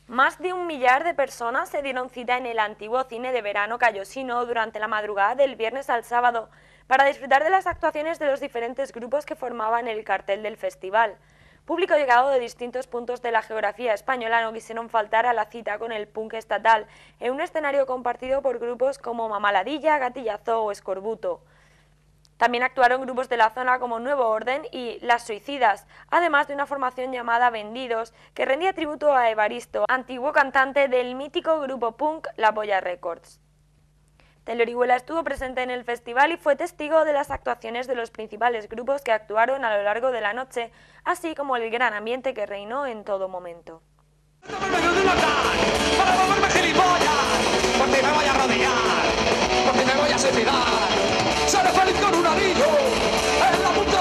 Más de 1 millar de personas se dieron cita en el antiguo cine de verano callosino durante la madrugada del viernes al sábado para disfrutar de las actuaciones de los diferentes grupos que formaban el cartel del festival. Público llegado de distintos puntos de la geografía española no quisieron faltar a la cita con el punk estatal en un escenario compartido por grupos como Mamaladilla, Gatillazo o Escorbuto. También actuaron grupos de la zona como Nuevo Orden y Las Suicidas, además de una formación llamada Vendidos, que rendía tributo a Evaristo, antiguo cantante del mítico grupo punk La Polla Records. Taylor Orihuela estuvo presente en el festival y fue testigo de las actuaciones de los principales grupos que actuaron a lo largo de la noche, así como el gran ambiente que reinó en todo momento. Para volverme gilipollas, porque me voy a rodear, porque me voy a suicidar. Seré feliz con un anillo en la punta